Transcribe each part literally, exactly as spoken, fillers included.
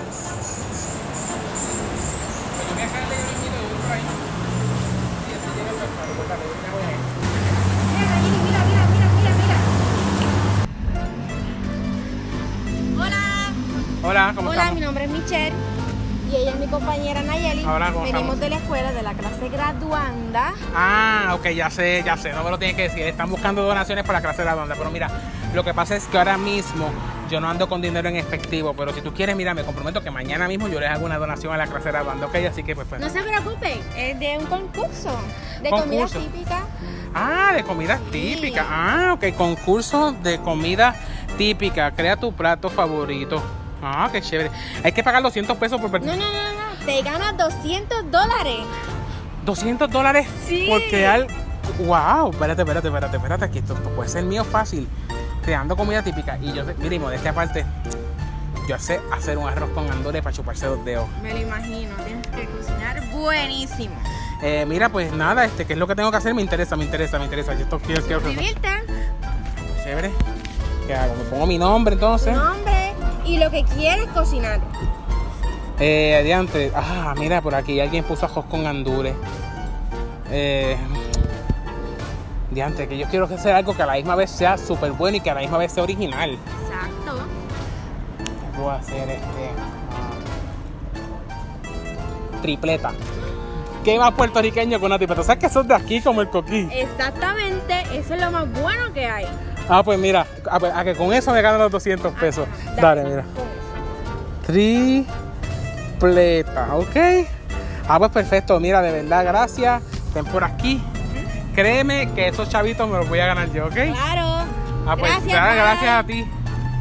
Hola, ¿cómo Hola, estamos? mi nombre es Michelle y ella es mi compañera Nayeli. Hola, ¿cómo Venimos estamos? de la escuela de la clase graduanda. Ah, ok, ya sé, ya sé, no me lo tienes que decir. Están buscando donaciones para la clase de la banda. Pero mira, lo que pasa es que ahora mismo yo no ando con dinero en efectivo. Pero si tú quieres, mira, me comprometo que mañana mismo yo les hago una donación a la clase de la banda. Ok, así que pues. pues. No se preocupen, es de un concurso de ¿Concurso? comida típica. Ah, de comida Sí. típica. Ah, ok, concurso de comida típica. Crea tu plato favorito. Ah, qué chévere. Hay que pagar doscientos pesos por No, no, no, no, te ganas doscientos dólares. doscientos dólares Sí. por crear. Wow, espérate, espérate, espérate, espérate, aquí esto, esto puede ser mío fácil. Creando comida típica. Y yo sé, mire, de esta parte, yo sé hacer un arroz con gandules para chuparse los dedos. Me lo imagino, tienes que cocinar buenísimo. Eh, mira, pues nada, este, ¿qué es lo que tengo que hacer? Me interesa, me interesa, me interesa. Yo esto quiero, quiero, quiero. Suscribirte, Chévere. ¿Qué hago? Me pongo mi nombre entonces. nombre y lo que quieres cocinar. Eh, adiante. Ah, mira, por aquí alguien puso arroz con gandules. Eh. Diante, que yo quiero hacer algo que a la misma vez sea súper bueno y que a la misma vez sea original. Exacto. Voy a hacer este. ah, tripleta. ¿Qué más puertorriqueño que una tripleta? ¿Sabes que son de aquí como el coquí? Exactamente, eso es lo más bueno que hay. Ah, pues mira, a, pues, a que con eso me gano los doscientos pesos. Dale, Dale, mira. Tripleta, ¿ok? Ah, pues perfecto. Mira, de verdad, gracias. Ven por aquí. Créeme que esos chavitos me los voy a ganar yo, ¿ok? Claro. Ah, pues Gracias, nada, bye. gracias a ti.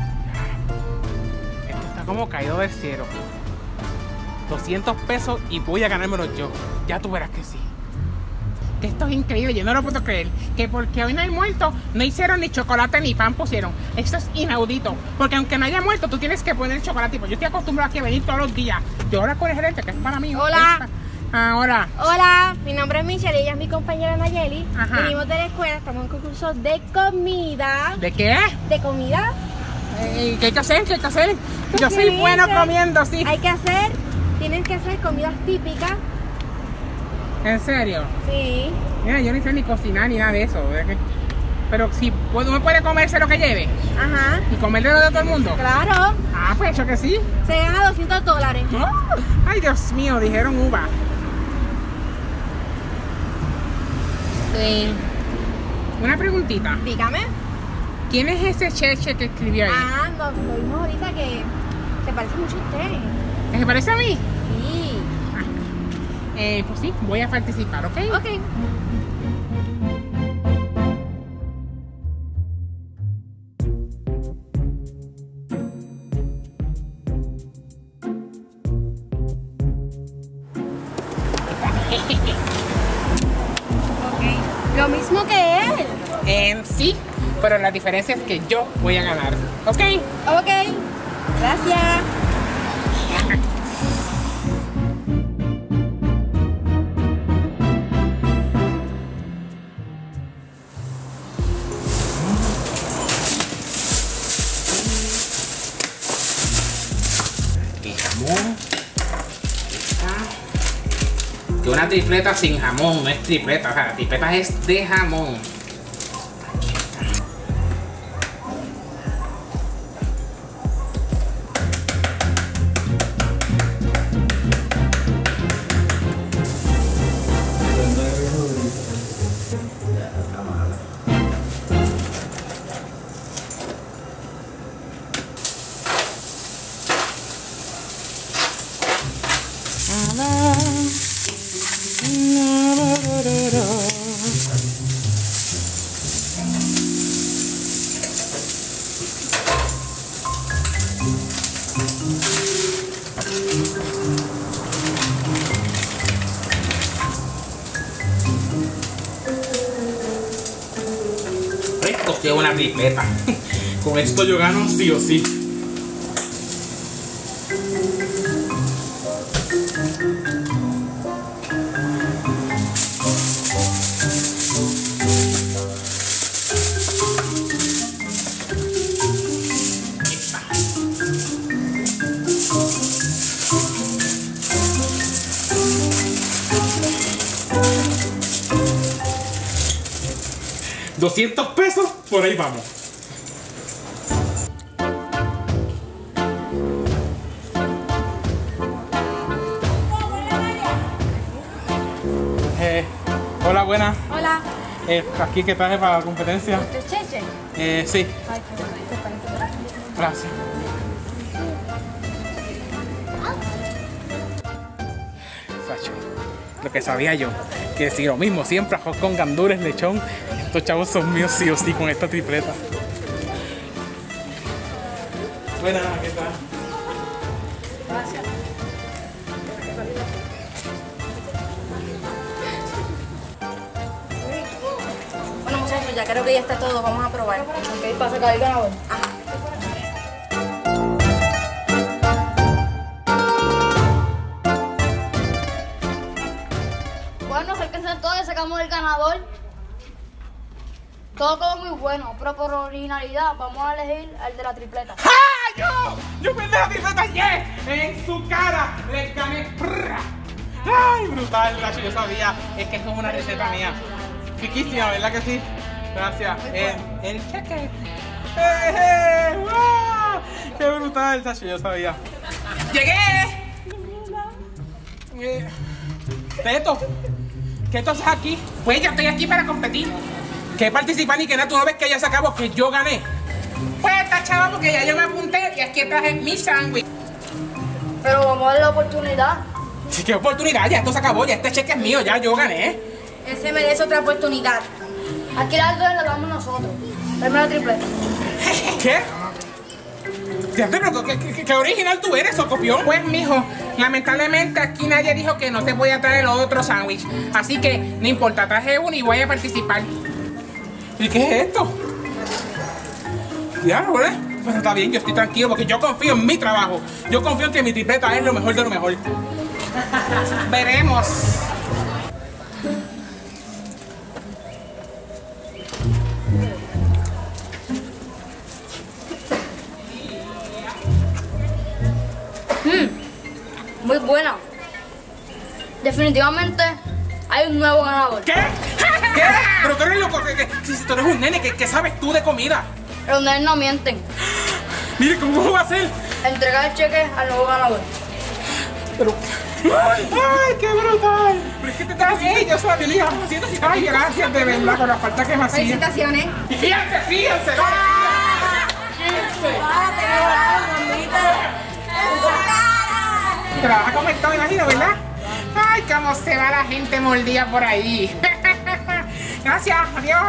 Esto está como caído del cielo. doscientos pesos y voy a ganármelo yo. Ya tú verás que sí. Que esto es increíble, yo no lo puedo creer. Que porque hoy no hay muerto, no hicieron ni chocolate ni pan pusieron. Esto es inaudito. Porque aunque no haya muerto, tú tienes que poner chocolate. Pues yo estoy acostumbrado aquí a venir todos los días. Yo ahora con el gerente, que es para mí. Hola. Esta. Ahora. Hola, mi nombre es Michelle y ella es mi compañera Nayeli. Ajá. Venimos de la escuela, estamos en un concurso de comida. ¿De qué? ¿De comida? Eh, ¿Qué hay que hacer? ¿Qué hay que hacer? Yo soy Suscribirse. bueno comiendo, sí. Hay que hacer, tienes que hacer comidas típicas. ¿En serio? Sí. Mira, yo no sé ni cocinar ni nada de eso. Es que- Pero si uno puede comerse lo que lleve Ajá. y comer de lo de todo el mundo. Claro. Ah, pues hecho que sí. Se gana doscientos dólares. Oh, ay, Dios mío, dijeron uva. Eh, una preguntita. Dígame. ¿Quién es ese cheche que escribió ahí? Ah, no, lo vimos ahorita que se parece mucho a usted. ¿Se parece a mí? Sí. Eh, pues sí, voy a participar, ¿ok? Ok. Ok. Lo mismo que él. Eh, sí, pero la diferencia es que yo voy a ganar, ¿ok? Ok. Gracias. El jamón está. Que una tripleta sin jamón no es tripleta, o sea, la tripleta es de jamón. Esto es una tripleta. Con esto yo gano sí o sí. Ahí está. doscientos pesos, por ahí vamos. Eh, hola, buenas. Hola. Eh, aquí que traje para la competencia. ¿Usted es Cheche? Eh, sí, Ay, qué bueno. gracias. Sacho, lo que sabía yo, que si lo mismo, siempre arroz con gandules, lechón, estos chavos son míos sí o sí con esta tripleta. Buenas, ¿qué tal? Gracias. Bueno, muchachos, ya creo que ya está todo. Vamos a probar. Ok, pasa acá el ganador. Ajá. Bueno, acérquense todos, sacamos el ganador. Todo quedó muy bueno, pero por originalidad vamos a elegir al de la tripleta. ¡Ja! ¡Yo! ¡Yo perdí la tripleta ayer! ¡En su cara! ¡Le gané! ¡Prrra! ¡Ay, brutal! Nacho, yo sabía. Es que es como una receta mía. Riquísima, ¿verdad que sí? Gracias. Eh, el cheque. ¡Eh, eh! ¡Wow! ¡Qué brutal, Nacho! Yo sabía. ¡Llegué! Eh, Teto, ¿qué tú haces aquí? Pues ya estoy aquí para competir. ¿Qué participar ni que nada? ¿Tú no ves que ya se acabó? Que yo gané. Pues esta chava, porque ya yo me apunté y aquí traje mi sándwich. Pero vamos a darle la oportunidad. Sí, qué oportunidad, ya esto se acabó, ya este cheque es mío, ya yo gané. Él se merece otra oportunidad. Aquí la algo la damos nosotros. Dame la tripleta. ¿Qué? Pero ¿qué, qué, qué original tú eres, o copión? Pues, mijo, lamentablemente aquí nadie dijo que no se podía traer otro sándwich. Así que, no importa, traje uno y voy a participar. ¿Y qué es esto? Ya, ¿verdad? Pues está bien, yo estoy tranquilo porque yo confío en mi trabajo. Yo confío en que mi tripleta es lo mejor de lo mejor. Veremos. Mm, muy buena. Definitivamente hay un nuevo ganador. ¿Qué? ¿Qué? Pero tú eres loco, que, que, si tú eres un nene, ¿qué, qué sabes tú de comida? Los nenes no mienten. Mire, ¿cómo va a ser? Entregar el cheque al nuevo ganador. Pero... ¡Ay, ay, qué brutal! ¿Pero es que te estás haciendo? Yo sabía. Ay, gracias de verdad por la falta que me hacía. Felicitaciones. Y fíjense, fíjense. Fíjense. Te la vas a comer todo, imagino, ¿verdad? Ay, cómo se va la gente mordida por ahí. Gracias, adiós.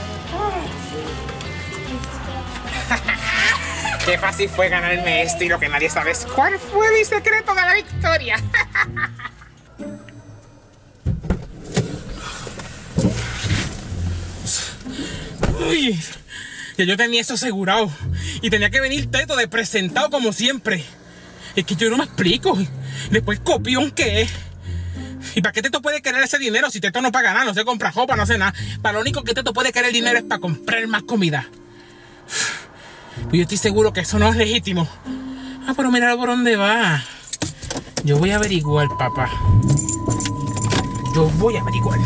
Qué fácil fue ganarme esto y lo que nadie sabe es cuál fue mi secreto de la victoria. Uy, ya yo tenía eso asegurado y tenía que venir Teto de presentado como siempre. Es que yo no me explico. Después copión que es. ¿Y para qué Teto puede querer ese dinero si Teto no paga nada, no se compra ropa, no hace nada? Para lo único que Teto puede querer el dinero es para comprar más comida. Pues yo estoy seguro que eso no es legítimo. Ah, pero mira por dónde va. Yo voy a averiguar, papá. Yo voy a averiguar.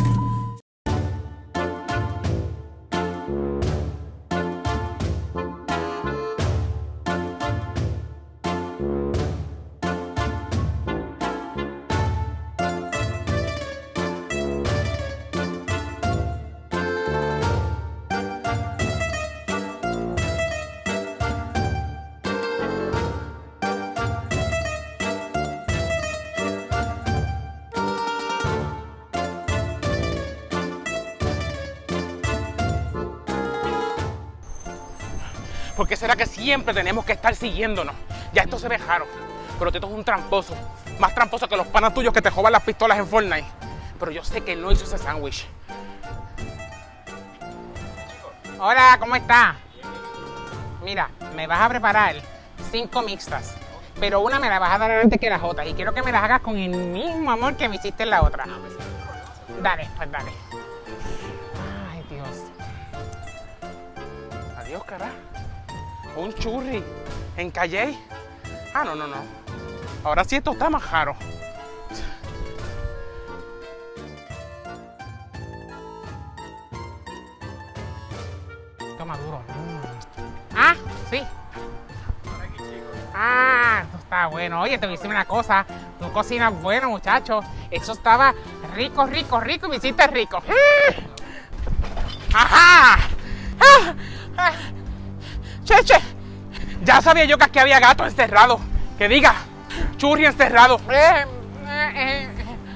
¿Por qué será que siempre tenemos que estar siguiéndonos? Ya esto se ve raro, pero Teto es un tramposo. Más tramposo que los panas tuyos que te roban las pistolas en Fortnite. Pero yo sé que él no hizo ese sándwich. Hola, ¿cómo estás? Mira, me vas a preparar cinco mixtas, pero una me la vas a dar antes que las otras. Y quiero que me las hagas con el mismo amor que me hiciste en la otra. Dale, pues dale. Ay, Dios. Adiós, carajo. Un churri en Calle. Ah, no, no, no. Ahora sí esto está más raro. maduro. Mm. Ah, sí. Ah, esto está bueno. Oye, te voy a decir una cosa. Tú cocinas bueno, muchacho. Eso estaba rico, rico, rico y me hiciste rico. ¡Ajá! ¡Ah! ¡Ah! ¡Che, che! Ya sabía yo que aquí había gato encerrado. Que diga, churri encerrado. Eh, eh, eh.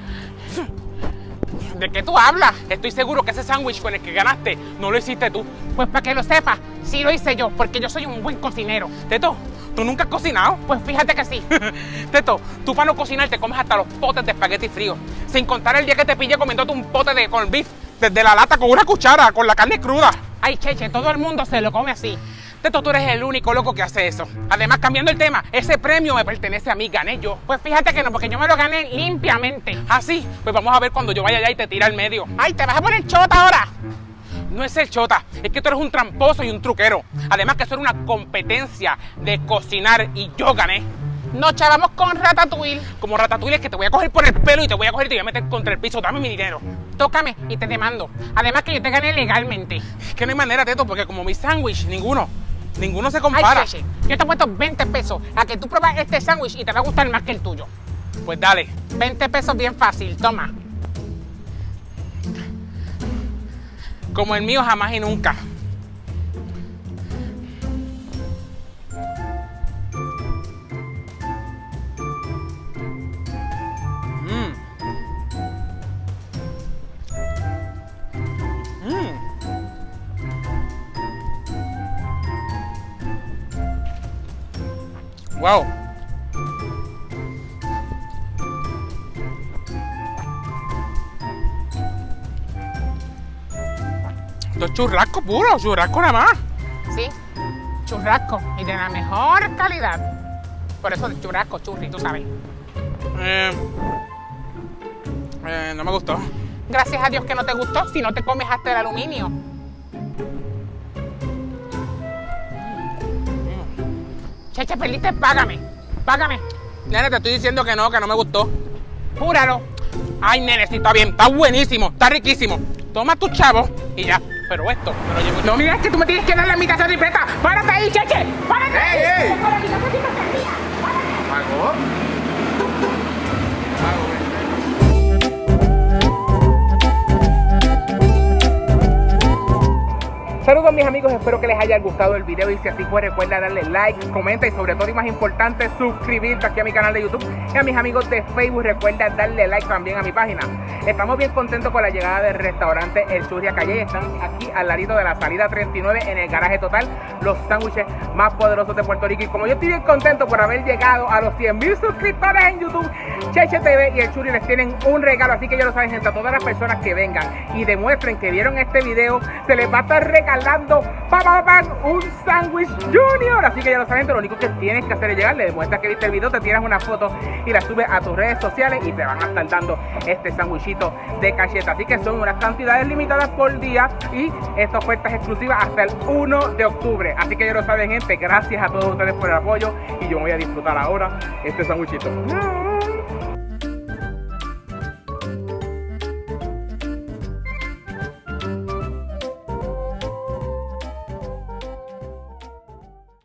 ¿De qué tú hablas? Estoy seguro que ese sándwich con el que ganaste no lo hiciste tú. Pues para que lo sepas, sí lo hice yo, porque yo soy un buen cocinero. Teto, ¿tú nunca has cocinado? Pues fíjate que sí. Teto, tú para no cocinar te comes hasta los potes de espagueti frío. Sin contar el día que te pillé comiéndote un pote de corned beef desde la lata con una cuchara, con la carne cruda. Ay, Cheche, todo el mundo se lo come así. Teto, tú eres el único loco que hace eso. Además, cambiando el tema, ese premio me pertenece a mí, gané yo. Pues fíjate que no, porque yo me lo gané limpiamente. ¿Ah, sí? Pues vamos a ver cuando yo vaya allá y te tira al medio. Ay, ¿te vas a poner chota ahora? No es el chota, es que tú eres un tramposo y un truquero. Además que eso era una competencia de cocinar y yo gané. No, chavamos con Ratatouille. Como Ratatouille es que te voy a coger por el pelo y te voy a coger y te voy a meter contra el piso. Dame mi dinero. Tócame y te demando. Además que yo te gané legalmente. Es que no hay manera, Teto, porque como mi sándwich, ninguno. Ninguno se compara. Ay, Cheche, yo te he puesto veinte pesos a que tú pruebas este sándwich y te va a gustar más que el tuyo. Pues dale. veinte pesos bien fácil, toma. Como el mío jamás y nunca. Mmm. Mmm. Wow. Esto es churrasco puro, churrasco nada más. Sí, churrasco y de la mejor calidad. Por eso el churrasco, churri, tú sabes. Eh, eh, no me gustó. Gracias a Dios que no te gustó, si no te comes hasta el aluminio. Cheche, perdiste, págame, págame. Nene, te estoy diciendo que no, que no me gustó. Júralo. Ay, nene, sí, está bien, está buenísimo, está riquísimo. Toma tu chavo y ya. Pero esto, me lo llevo. No, mira, es que tú me tienes que dar la mitad de tripleta. ¡Párate ahí, Cheche! ¡Párate! ¡Ey, ey! ¿Pagó? Saludos mis amigos, espero que les haya gustado el video y si así fue recuerda darle like, comenta y sobre todo y más importante suscribirte aquí a mi canal de YouTube y a mis amigos de Facebook recuerda darle like también a mi página. Estamos bien contentos con la llegada del restaurante El Churri a Calle. Están aquí al ladito de la salida treinta y nueve en el garaje total, los sándwiches más poderosos de Puerto Rico. Y como yo estoy bien contento por haber llegado a los cien mil suscriptores en YouTube, Cheche T V y El Churri les tienen un regalo, así que ya lo saben, gente, a todas las personas que vengan y demuestren que vieron este video, se les va a estar regalando pa, pa, pa, un sándwich junior. Así que ya lo saben, lo único que tienes que hacer es llegar, le demuestras que viste el video, te tiras una foto y la subes a tus redes sociales y te van a estar dando este sándwichito de cacheta. Así que son unas cantidades limitadas por día y esta oferta es exclusiva hasta el uno de octubre. Así que ya lo saben, gente, gracias a todos ustedes por el apoyo y yo voy a disfrutar ahora este sándwichito.